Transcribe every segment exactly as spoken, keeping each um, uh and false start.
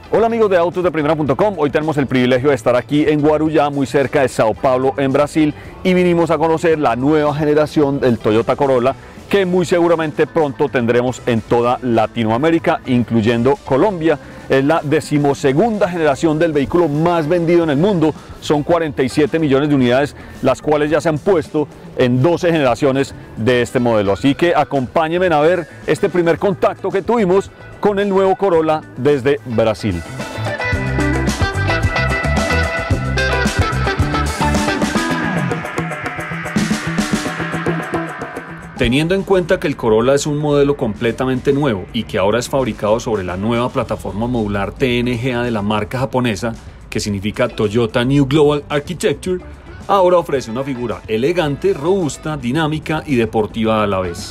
Hola amigos de autos de primera punto com, hoy tenemos el privilegio de estar aquí en Guarujá, muy cerca de Sao Paulo, en Brasil, y vinimos a conocer la nueva generación del Toyota Corolla, que muy seguramente pronto tendremos en toda Latinoamérica, incluyendo Colombia. Es la decimosegunda generación del vehículo más vendido en el mundo, son cuarenta y siete millones de unidades, las cuales ya se han puesto en doce generaciones de este modelo. Así que acompáñenme a ver este primer contacto que tuvimos con el nuevo Corolla desde Brasil. Teniendo en cuenta que el Corolla es un modelo completamente nuevo y que ahora es fabricado sobre la nueva plataforma modular T N G A de la marca japonesa, que significa Toyota New Global Architecture, ahora ofrece una figura elegante, robusta, dinámica y deportiva a la vez.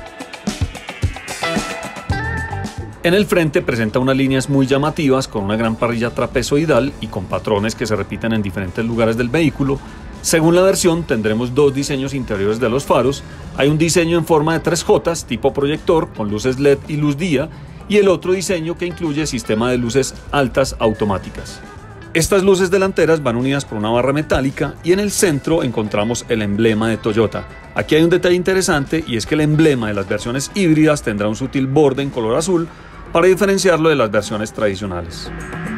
En el frente presenta unas líneas muy llamativas con una gran parrilla trapezoidal y con patrones que se repiten en diferentes lugares del vehículo. Según la versión tendremos dos diseños interiores de los faros. Hay un diseño en forma de tres jotas tipo proyector con luces L E D y luz día, y el otro diseño que incluye sistema de luces altas automáticas. Estas luces delanteras van unidas por una barra metálica y en el centro encontramos el emblema de Toyota. Aquí hay un detalle interesante, y es que el emblema de las versiones híbridas tendrá un sutil borde en color azul para diferenciarlo de las versiones tradicionales.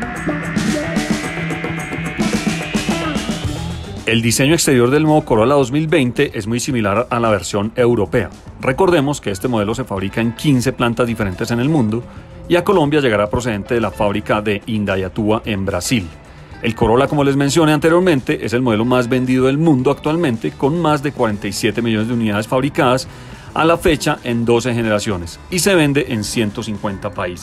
El diseño exterior del nuevo Corolla dos mil veinte es muy similar a la versión europea. Recordemos que este modelo se fabrica en quince plantas diferentes en el mundo y a Colombia llegará procedente de la fábrica de Indaiatuba en Brasil. El Corolla, como les mencioné anteriormente, es el modelo más vendido del mundo actualmente, con más de cuarenta y siete millones de unidades fabricadas a la fecha en doce generaciones, y se vende en ciento cincuenta países.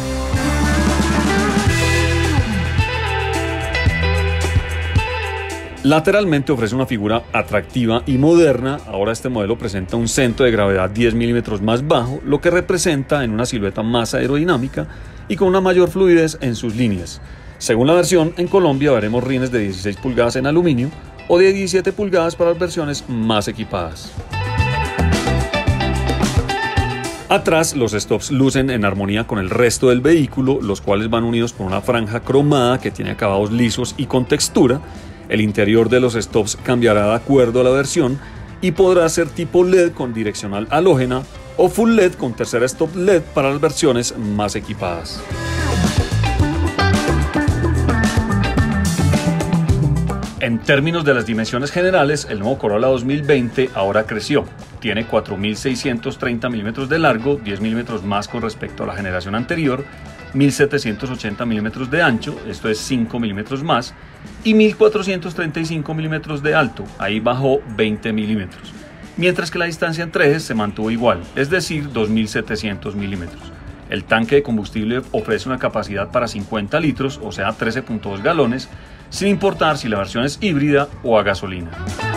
Lateralmente ofrece una figura atractiva y moderna. Ahora este modelo presenta un centro de gravedad diez milímetros más bajo, lo que representa en una silueta más aerodinámica y con una mayor fluidez en sus líneas. Según la versión, en Colombia veremos rines de dieciséis pulgadas en aluminio o de diecisiete pulgadas para las versiones más equipadas. Atrás, los stops lucen en armonía con el resto del vehículo, los cuales van unidos por una franja cromada que tiene acabados lisos y con textura. El interior de los stops cambiará de acuerdo a la versión y podrá ser tipo L E D con direccional halógena o Full L E D con tercera stop L E D para las versiones más equipadas. En términos de las dimensiones generales, el nuevo Corolla dos mil veinte ahora creció. Tiene cuatro mil seiscientos treinta milímetros de largo, diez milímetros más con respecto a la generación anterior, mil setecientos ochenta milímetros de ancho, esto es cinco milímetros más, y mil cuatrocientos treinta y cinco milímetros de alto, ahí bajó veinte milímetros, mientras que la distancia entre ejes se mantuvo igual, es decir, dos mil setecientos milímetros. El tanque de combustible ofrece una capacidad para cincuenta litros, o sea trece punto dos galones, sin importar si la versión es híbrida o a gasolina.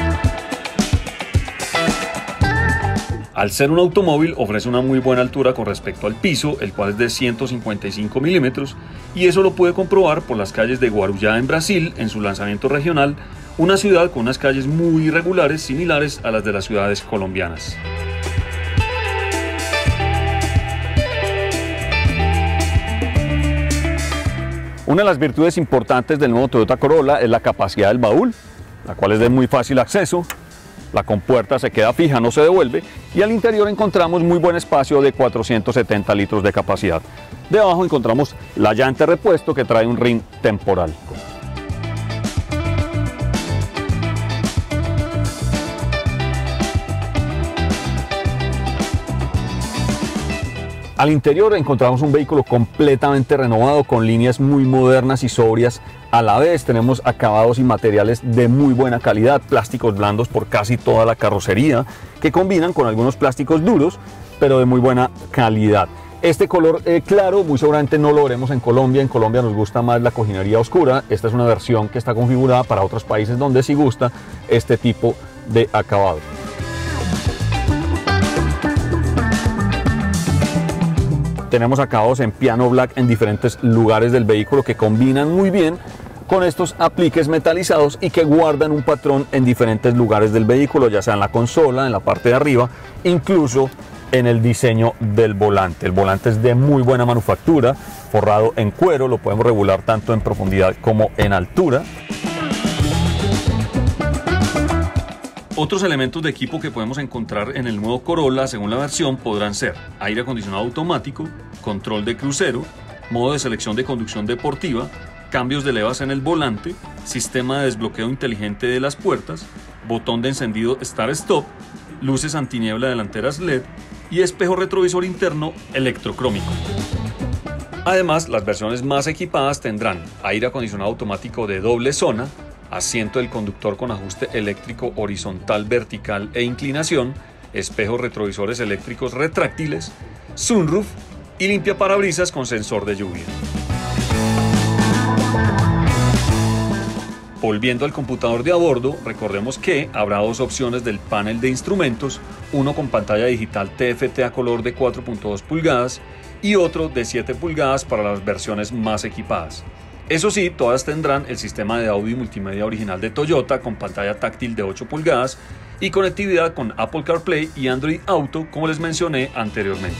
Al ser un automóvil, ofrece una muy buena altura con respecto al piso, el cual es de ciento cincuenta y cinco milímetros, y eso lo puede comprobar por las calles de Guarujá en Brasil en su lanzamiento regional, una ciudad con unas calles muy irregulares similares a las de las ciudades colombianas. Una de las virtudes importantes del nuevo Toyota Corolla es la capacidad del baúl, la cual es de muy fácil acceso. La compuerta se queda fija, no se devuelve, y al interior encontramos muy buen espacio de cuatrocientos setenta litros de capacidad. Debajo encontramos la llanta de repuesto que trae un rin temporal. Al interior encontramos un vehículo completamente renovado con líneas muy modernas y sobrias. A la vez tenemos acabados y materiales de muy buena calidad, plásticos blandos por casi toda la carrocería, que combinan con algunos plásticos duros, pero de muy buena calidad. Este color eh, claro muy seguramente no lo veremos en Colombia. En Colombia nos gusta más la cojinería oscura. Esta es una versión que está configurada para otros países donde sí gusta este tipo de acabado. Tenemos acabados en piano black en diferentes lugares del vehículo que combinan muy bien con estos apliques metalizados y que guardan un patrón en diferentes lugares del vehículo, ya sea en la consola, en la parte de arriba, incluso en el diseño del volante. El volante es de muy buena manufactura, forrado en cuero, lo podemos regular tanto en profundidad como en altura. Otros elementos de equipo que podemos encontrar en el nuevo Corolla según la versión podrán ser aire acondicionado automático, control de crucero, modo de selección de conducción deportiva, cambios de levas en el volante, sistema de desbloqueo inteligente de las puertas, botón de encendido Start-Stop, luces antiniebla delanteras L E D y espejo retrovisor interno electrocrómico. Además, las versiones más equipadas tendrán aire acondicionado automático de doble zona, asiento del conductor con ajuste eléctrico horizontal, vertical e inclinación, espejos retrovisores eléctricos retráctiles, sunroof y limpiaparabrisas con sensor de lluvia. Volviendo al computador de a bordo, recordemos que habrá dos opciones del panel de instrumentos, uno con pantalla digital T F T a color de cuatro punto dos pulgadas y otro de siete pulgadas para las versiones más equipadas. Eso sí, todas tendrán el sistema de audio y multimedia original de Toyota con pantalla táctil de ocho pulgadas y conectividad con Apple CarPlay y Android Auto, como les mencioné anteriormente.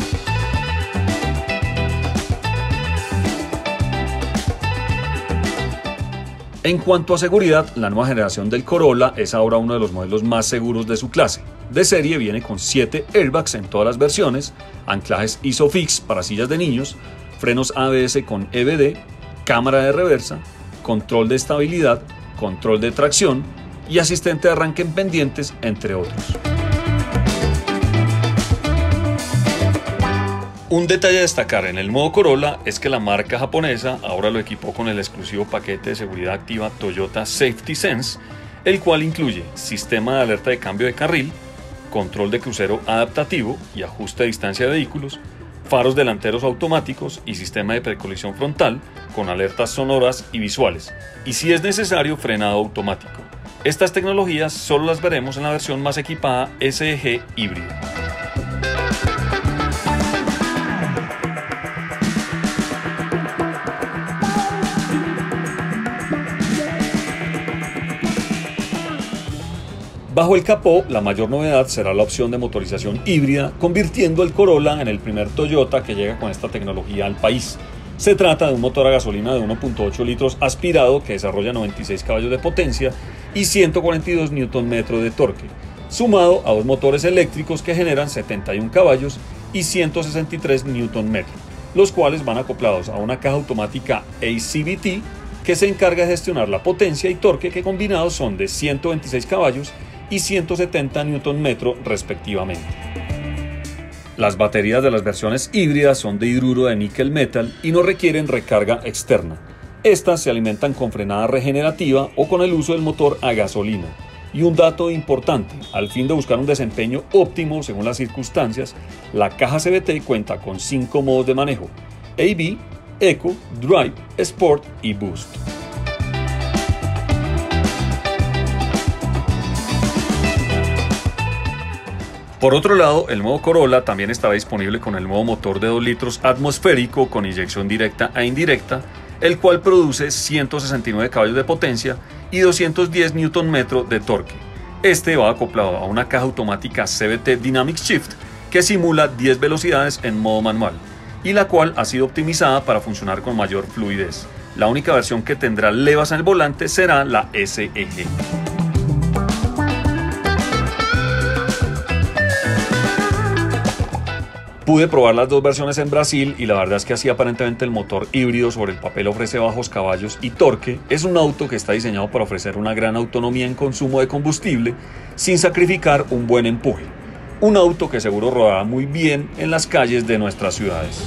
En cuanto a seguridad, la nueva generación del Corolla es ahora uno de los modelos más seguros de su clase. De serie viene con siete airbags en todas las versiones, anclajes ISOFIX para sillas de niños, frenos A B S con E B D, cámara de reversa, control de estabilidad, control de tracción y asistente de arranque en pendientes, entre otros. Un detalle a destacar en el nuevo Corolla es que la marca japonesa ahora lo equipó con el exclusivo paquete de seguridad activa Toyota Safety Sense, el cual incluye sistema de alerta de cambio de carril, control de crucero adaptativo y ajuste de distancia de vehículos, faros delanteros automáticos y sistema de precolisión frontal con alertas sonoras y visuales, y si es necesario frenado automático. Estas tecnologías solo las veremos en la versión más equipada S E G híbrida. Bajo el capó, la mayor novedad será la opción de motorización híbrida, convirtiendo el Corolla en el primer Toyota que llega con esta tecnología al país. Se trata de un motor a gasolina de uno punto ocho litros aspirado que desarrolla noventa y seis caballos de potencia y ciento cuarenta y dos newton metros de torque, sumado a dos motores eléctricos que generan setenta y un caballos y ciento sesenta y tres newton metros, los cuales van acoplados a una caja automática A C V T que se encarga de gestionar la potencia y torque, que combinados son de ciento veintiséis caballos y ciento setenta newton metros respectivamente. Las baterías de las versiones híbridas son de hidruro de níquel metal y no requieren recarga externa. Estas se alimentan con frenada regenerativa o con el uso del motor a gasolina. Y un dato importante, al fin de buscar un desempeño óptimo según las circunstancias, la caja C V T cuenta con cinco modos de manejo: A B, Eco, Drive, Sport y Boost. Por otro lado, el nuevo Corolla también estará disponible con el nuevo motor de dos litros atmosférico con inyección directa e indirecta, el cual produce ciento sesenta y nueve caballos de potencia y doscientos diez newton metros de torque. Este va acoplado a una caja automática C V T Dynamic Shift que simula diez velocidades en modo manual y la cual ha sido optimizada para funcionar con mayor fluidez. La única versión que tendrá levas en el volante será la S E G. Pude probar las dos versiones en Brasil y la verdad es que así aparentemente el motor híbrido sobre el papel ofrece bajos caballos y torque. Es un auto que está diseñado para ofrecer una gran autonomía en consumo de combustible sin sacrificar un buen empuje. Un auto que seguro rodará muy bien en las calles de nuestras ciudades.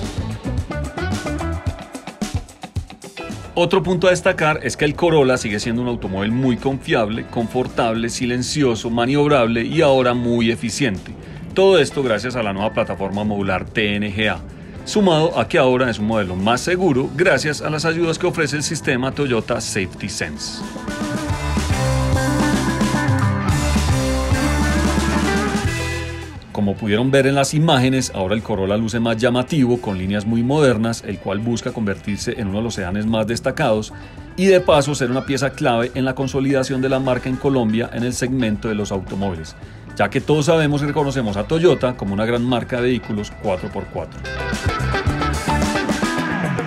Otro punto a destacar es que el Corolla sigue siendo un automóvil muy confiable, confortable, silencioso, maniobrable y ahora muy eficiente. Todo esto gracias a la nueva plataforma modular T N G A, sumado a que ahora es un modelo más seguro gracias a las ayudas que ofrece el sistema Toyota Safety Sense. Como pudieron ver en las imágenes, ahora el Corolla luce más llamativo, con líneas muy modernas, el cual busca convertirse en uno de los sedanes más destacados y de paso ser una pieza clave en la consolidación de la marca en Colombia en el segmento de los automóviles, ya que todos sabemos y reconocemos a Toyota como una gran marca de vehículos cuatro por cuatro.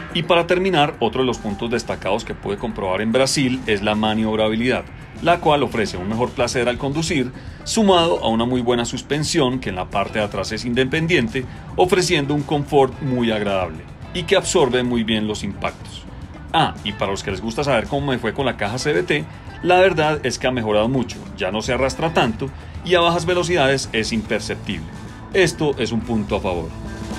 Y para terminar, otro de los puntos destacados que pude comprobar en Brasil es la maniobrabilidad, la cual ofrece un mejor placer al conducir, sumado a una muy buena suspensión que en la parte de atrás es independiente, ofreciendo un confort muy agradable y que absorbe muy bien los impactos. Ah, y para los que les gusta saber cómo me fue con la caja C V T, la verdad es que ha mejorado mucho, ya no se arrastra tanto y a bajas velocidades es imperceptible. Esto es un punto a favor.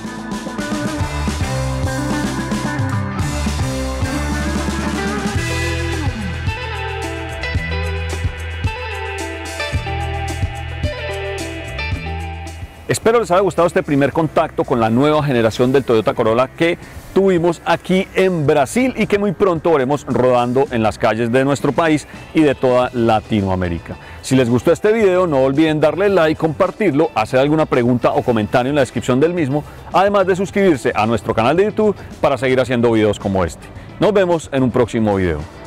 Espero les haya gustado este primer contacto con la nueva generación del Toyota Corolla que tuvimos aquí en Brasil y que muy pronto veremos rodando en las calles de nuestro país y de toda Latinoamérica. Si les gustó este video, no olviden darle like, compartirlo, hacer alguna pregunta o comentario en la descripción del mismo, además de suscribirse a nuestro canal de YouTube para seguir haciendo videos como este. Nos vemos en un próximo video.